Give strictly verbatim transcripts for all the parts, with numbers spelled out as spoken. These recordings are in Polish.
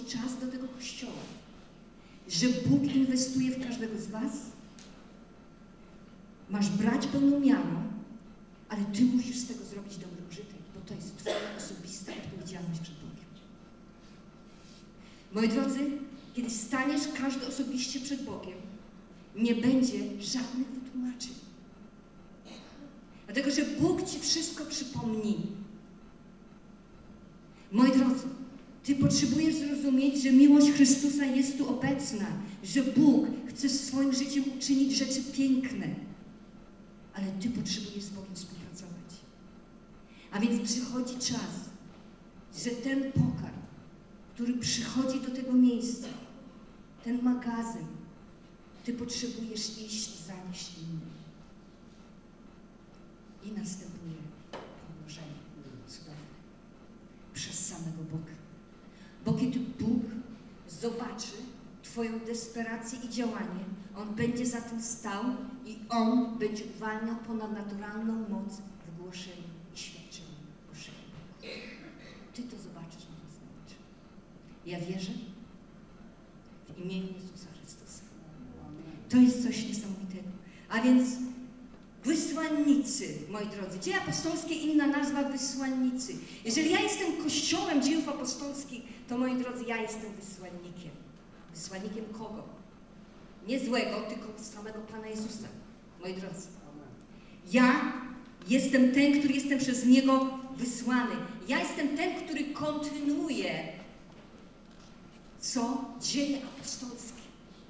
czas do tego Kościoła, że Bóg inwestuje w każdego z was. Masz brać pełną miarą, ale ty musisz z tego zrobić dobry użytek, bo to jest twoja osobista odpowiedzialność przed Bogiem. Moi drodzy, kiedy staniesz każdy osobiście przed Bogiem, nie będzie żadnych wytłumaczeń. Dlatego, że Bóg ci wszystko przypomni. Moi drodzy, ty potrzebujesz zrozumieć, że miłość Chrystusa jest tu obecna, że Bóg chce swoim życiem uczynić rzeczy piękne, ale ty potrzebujesz z Bogiem współpracować. A więc przychodzi czas, że ten pokarm, który przychodzi do tego miejsca, ten magazyn, ty potrzebujesz iść i zanieść innym. I następuje pomnożenie cudowne przez samego Boga. Bo kiedy Bóg zobaczy twoją desperację i działanie, On będzie za tym stał i On będzie uwalniał ponadnaturalną moc w głoszeniu i świadczeniu Bożego. Ty to zobaczysz na własne oczy. Ja wierzę w imieniu Jezusa Chrystusa. To jest coś niesamowitego. A więc wysłannicy, moi drodzy. Dzieje apostolskie, inna nazwa, wysłannicy. Jeżeli ja jestem Kościołem dziejów apostolskich, to moi drodzy, ja jestem wysłannikiem. Wysłannikiem kogo? Nie złego, tylko samego Pana Jezusa. Moi drodzy. Ja jestem ten, który jestem przez Niego wysłany. Ja jestem ten, który kontynuuje co? Dzieje apostolskie.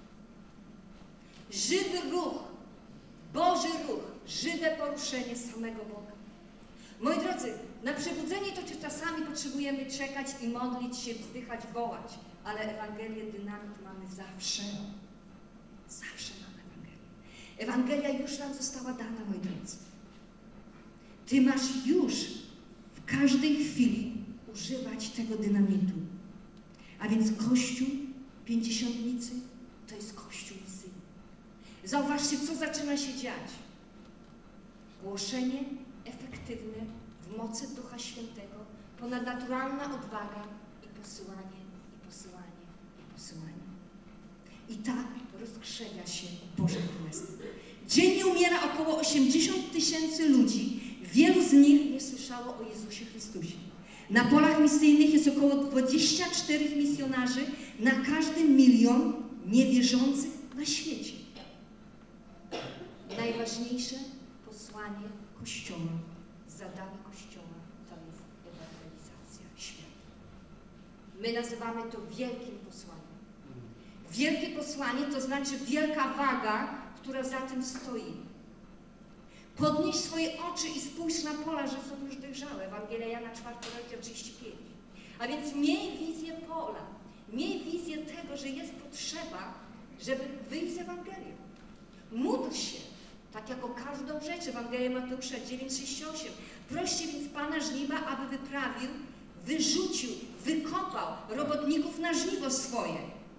Żywy ruch, Boży ruch, żywe poruszenie samego Boga. Moi drodzy, na przebudzenie to czy czasami potrzebujemy czekać i modlić się, wzdychać, wołać, ale Ewangelię, dynamit mamy zawsze. Zawsze mamy Ewangelię. Ewangelia już nam została dana, moi drodzy. Ty masz już w każdej chwili używać tego dynamitu. A więc Kościół Pięćdziesiątnicy to jest Kościół misyjny. Zauważcie, co zaczyna się dziać. Głoszenie efektywne w mocy Ducha Świętego, ponadnaturalna odwaga i posyłanie, i posyłanie, i posyłanie. I tak rozkrzewia się Boże Królestwo. Dziennie umiera około osiemdziesiąt tysięcy ludzi. Wielu z nich nie słyszało o Jezusie Chrystusie. Na polach misyjnych jest około dwudziestu czterech misjonarzy na każdy milion niewierzących na świecie. Najważniejsze posłanie Kościoła, zadanie Kościoła to jest ewangelizacja świata. My nazywamy to wielkim posłaniem. Wielkie posłanie to znaczy wielka waga, która za tym stoi. Podnieś swoje oczy i spójrz na pola, że są już dojrzałe. Ewangelia Jana czwarty rozdział trzydzieści pięć. A więc miej wizję pola. Miej wizję tego, że jest potrzeba, żeby wyjść z Ewangelią. Módl się, tak jak o każdą rzecz. Ewangelia Mateusza dziewięć sześć osiem. Proście więc Pana żniwa, aby wyprawił, wyrzucił, wykopał robotników na żniwo swoje.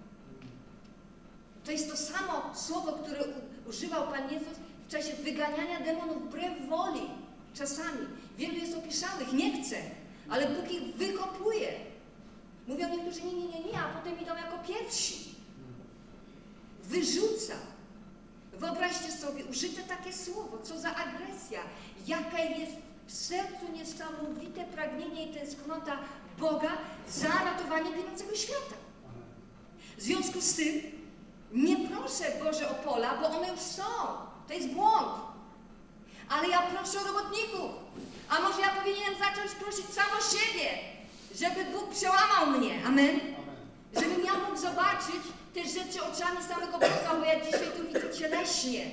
To jest to samo słowo, które używał Pan Jezus w czasie wyganiania demonów wbrew woli. Czasami. Wielu jest opieszanych, nie chce, ale Bóg ich wykopuje. Mówią niektórzy nie, nie, nie, nie, a potem idą jako pierwsi. Wyrzuca. Wyobraźcie sobie, użyte takie słowo, co za agresja, jaka jest w sercu niesamowite pragnienie i tęsknota Boga za ratowanie ginącego świata. W związku z tym nie proszę, Boże, o pola, bo one już są. To jest błąd. Ale ja proszę o robotników. A może ja powinienem zacząć prosić samo siebie, żeby Bóg przełamał mnie. Amen? Żebym ja mógł zobaczyć te rzeczy oczami samego Boga, bo ja dzisiaj tu widzę cieleśnie.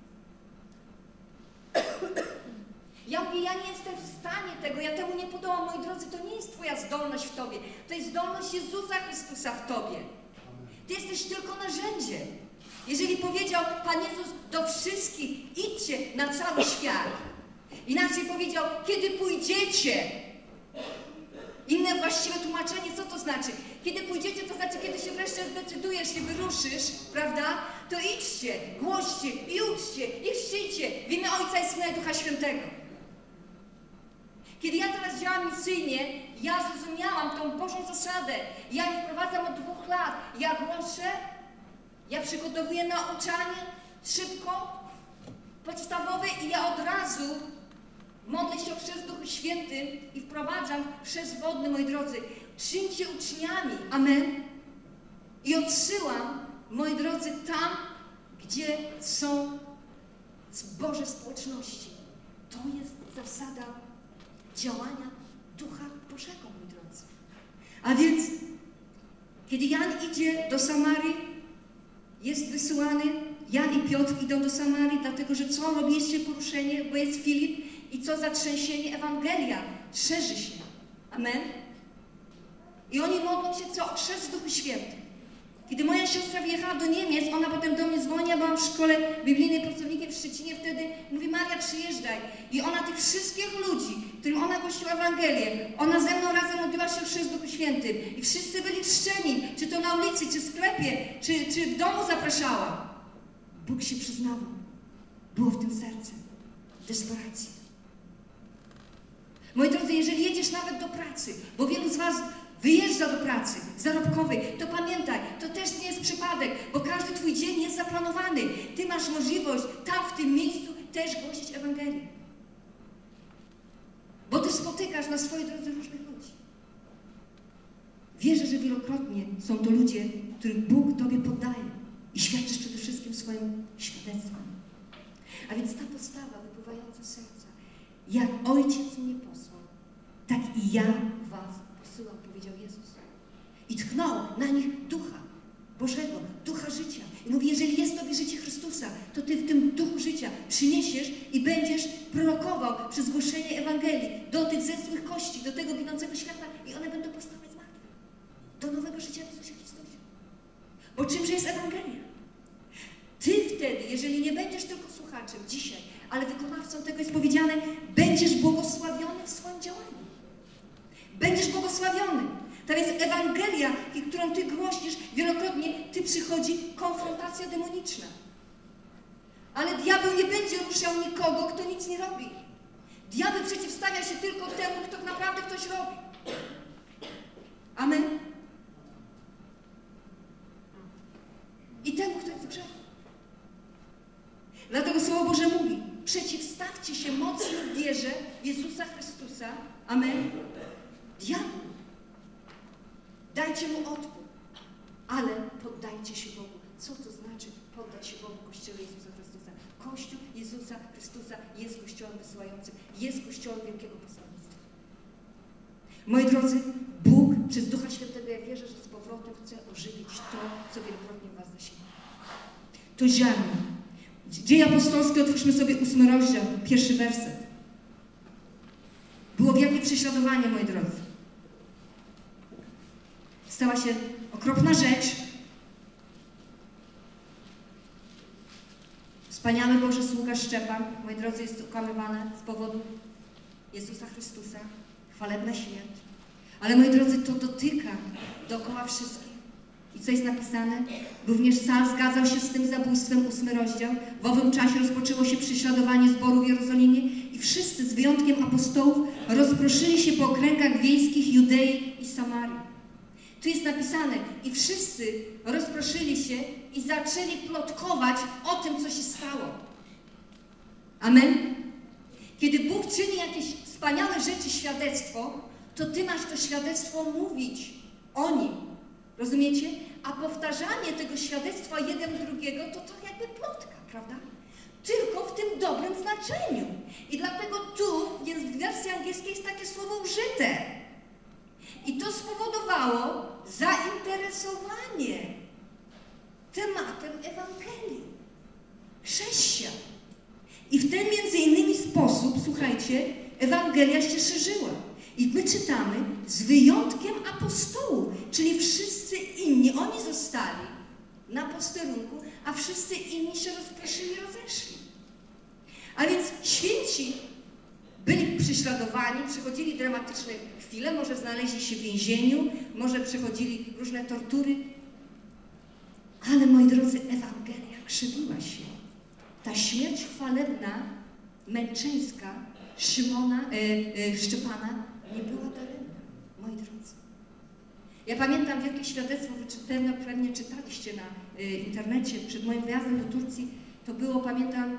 Ja mówię, ja nie jestem w stanie tego, ja temu nie podołam, moi drodzy, to nie jest Twoja zdolność w Tobie. To jest zdolność Jezusa Chrystusa w Tobie. Ty jesteś tylko narzędziem. Jeżeli powiedział Pan Jezus do wszystkich, idźcie na cały świat. Inaczej powiedział, kiedy pójdziecie. Inne właściwe tłumaczenie, co to znaczy? Kiedy pójdziecie, to znaczy, kiedy się wreszcie zdecydujesz, się wyruszysz, prawda? To idźcie, głoście i uczcie i chrzcijcie w imię Ojca i Syna i Ducha Świętego. Kiedy ja teraz działam misyjnie, ja zrozumiałam tą Bożą zasadę. Ja ją wprowadzam od dwóch lat. Ja głoszę, ja przygotowuję nauczanie szybko, podstawowe i ja od razu modlę się o chrzest w Duchu Świętym i wprowadzam chrzest wodny, moi drodzy. Czyńcie uczniami. Amen. I odsyłam, moi drodzy, tam, gdzie są Boże społeczności. To jest zasada działania Ducha Bożego, moi drodzy. A więc, kiedy Jan idzie do Samarii, jest wysyłany, Jan i Piotr idą do Samarii, dlatego że co? Robiliście poruszenie, bo jest Filip i co za trzęsienie? Ewangelia szerzy się. Amen. I oni modlą się co? O chrzest w Duchu Świętym. Kiedy moja siostra wyjechała do Niemiec, ona potem do mnie dzwoni, ja byłam w szkole biblijnej pracownikiem w Szczecinie, wtedy mówi: Maria, przyjeżdżaj. I ona tych wszystkich ludzi, którym ona głosiła Ewangelię, ona ze mną razem modliła się o chrzest w Duchu Świętym. I wszyscy byli chrzczeni, czy to na ulicy, czy w sklepie, czy, czy w domu zapraszała. Bóg się przyznawał. Było w tym serce. Desperacja. Moi drodzy, jeżeli jedziesz nawet do pracy, bo wielu z was wyjeżdża do pracy zarobkowej, to pamiętaj, to też nie jest przypadek, bo każdy twój dzień jest zaplanowany. Ty masz możliwość tam, w tym miejscu też głosić Ewangelię. Bo ty spotykasz na swojej drodze różnych ludzi. Wierzę, że wielokrotnie są to ludzie, których Bóg tobie poddaje i świadczysz przede wszystkim swoim świadectwem. A więc ta postawa wypływająca z serca, jak Ojciec mnie posłał, tak i ja was posyłam, powiedział Jezus. I tchnął na nich Ducha Bożego, Ducha życia. I mówi, jeżeli jest w tobie życie Chrystusa, to ty w tym Duchu życia przyniesiesz i będziesz prorokował przez głoszenie Ewangelii do tych zesłych kości, do tego ginącego świata i one będą powstawać z martwych. Do nowego życia w Jezusie Chrystusie. Bo czymże jest Ewangelia? Ty wtedy, jeżeli nie będziesz tylko słuchaczem dzisiaj, ale wykonawcą tego jest powiedziane, będziesz błogosławiony w swoim działaniu. Będziesz błogosławiony. To jest Ewangelia, którą ty głosisz, wielokrotnie ty przychodzi konfrontacja demoniczna. Ale diabeł nie będzie ruszał nikogo, kto nic nie robi. Diabeł przeciwstawia się tylko temu, kto naprawdę coś robi. Amen. I temu, kto jest w grzechu. Dlatego Słowo Boże mówi, przeciwstawcie się mocno w wierze w Jezusa Chrystusa. Amen. Diabłu. Dajcie mu odpór, ale poddajcie się Bogu. Co to znaczy poddać się Bogu, Kościele Jezusa Chrystusa? Kościół Jezusa Chrystusa jest Kościołem wysyłającym, jest Kościołem wielkiego posłannictwa. Moi drodzy, Bóg przez Ducha Świętego, ja wierzę, że z powrotem chce ożywić to, co wielokrotnie w was zasięga. To ziarno. Dzieje apostolskie, otwórzmy sobie ósmy rozdział, pierwszy werset. Było wielkie prześladowanie, moi drodzy. Stała się okropna rzecz. Wspaniały Boży sługa Szczepan, moi drodzy, jest okłamywany z powodu Jezusa Chrystusa. Chwalebna śmierć. Ale, moi drodzy, to dotyka dookoła wszystkich. I co jest napisane? Również Sal zgadzał się z tym zabójstwem, ósmy rozdział. W owym czasie rozpoczęło się prześladowanie zboru w Jerozolimie i wszyscy, z wyjątkiem apostołów, rozproszyli się po okręgach wiejskich Judei i Samarii. Tu jest napisane, i wszyscy rozproszyli się i zaczęli plotkować o tym, co się stało. Amen? Kiedy Bóg czyni jakieś wspaniałe rzeczy, świadectwo, to ty masz to świadectwo mówić o nim. Rozumiecie? A powtarzanie tego świadectwa jeden drugiego, to to jakby plotka, prawda? Tylko w tym dobrym znaczeniu. I dlatego tu jest w wersji angielskiej jest takie słowo użyte. I to spowodowało zainteresowanie tematem Ewangelii. Chrześcijan. I w ten między innymi sposób, słuchajcie, Ewangelia się szerzyła. I my czytamy, z wyjątkiem apostołów, czyli wszyscy inni, oni zostali na posterunku, a wszyscy inni się rozproszyli, rozeszli. A więc święci byli prześladowani, przechodzili dramatyczne chwile, może znaleźli się w więzieniu, może przechodzili różne tortury. Ale, moi drodzy, Ewangelia krzywiła się. Ta śmierć chwalebna, męczeńska, Szymona, e, e, Szczepana nie była daremna, moi drodzy. Ja pamiętam wielkie świadectwo, wyczytane, pewnie czytaliście na e, internecie przed moim wyjazdem do Turcji. To było, pamiętam, e,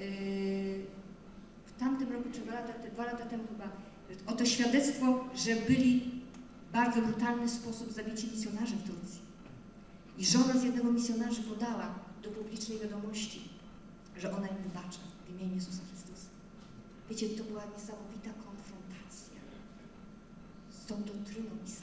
w tamtym roku, czy dwa lata, dwa lata temu chyba, oto świadectwo, że byli w bardzo brutalny sposób zabici misjonarze w Turcji. I żona z jednego misjonarza podała do publicznej wiadomości, że ona im wybacza w imieniu Jezusa Chrystusa. Wiecie, to była niesamowita konfrontacja z tą doktryną